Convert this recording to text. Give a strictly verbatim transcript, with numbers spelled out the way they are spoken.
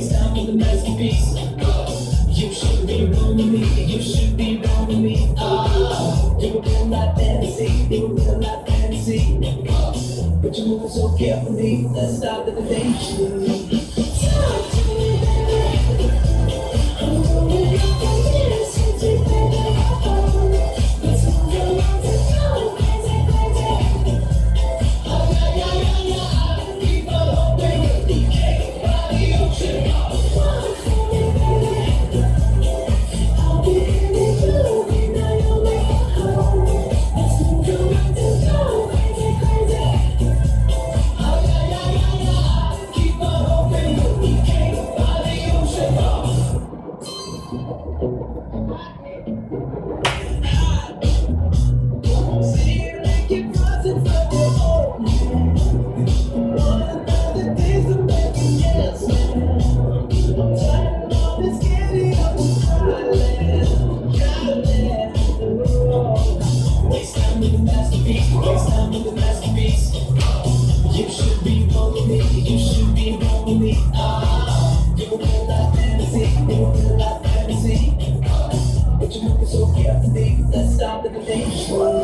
Waste time with the masterpiece. Uh, you should be wrong with me. You should be wrong with me. Uh, you a real life fantasy. You a real life fantasy. Uh, but you're moving so carefully. Let's stop the debate. Talk to me, baby. I'm going up on this. You take baby. Let's move along to go crazy, crazy. Oh yeah, yeah, yeah, yeah. Keep on hoping with the cake by the ocean. Talk to me, baby. I'll be in the blue. We know you'll make it home. Let's move along to go crazy, crazy. Oh yeah, yeah, yeah, yeah. Keep on hoping with the cake by the ocean. See you like you're rising from your own. One another day's a making yes. I'm tired of all this getting up and crying. Gotta oh. Waste time with the masterpiece. Waste time with the masterpiece. You should be wrong with me. You should be wrong with me. Ah, you a real life fantasy. You a real life fantasy. But you're moving so carefully. Let's stop the debate.